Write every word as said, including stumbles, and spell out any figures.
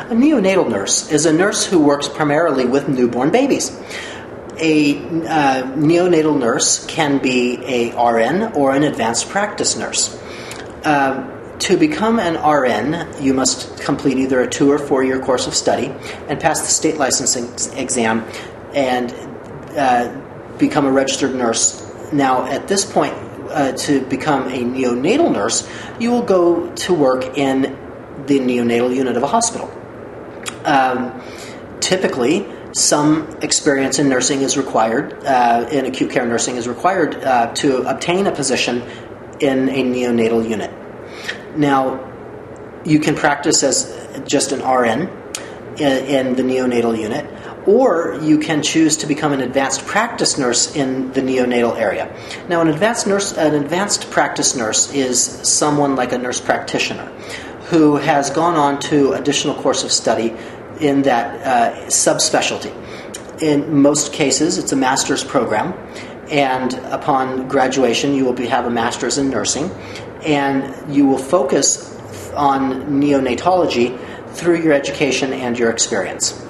A neonatal nurse is a nurse who works primarily with newborn babies. A uh, neonatal nurse can be a R N or an advanced practice nurse. Uh, to become an R N, you must complete either a two or four year course of study and pass the state licensing exam and uh, become a registered nurse. Now, at this point, uh, to become a neonatal nurse, you will go to work in the neonatal unit of a hospital. Um, typically, some experience in nursing is required, uh, in acute care nursing is required uh, to obtain a position in a neonatal unit. Now, you can practice as just an R N in, in the neonatal unit, or you can choose to become an advanced practice nurse in the neonatal area. Now, an advanced nurse, an advanced practice nurse is someone like a nurse practitioner who has gone on to additional course of study in that uh, subspecialty. In most cases, it's a master's program, and upon graduation, you will be, have a master's in nursing, and you will focus on neonatology through your education and your experience.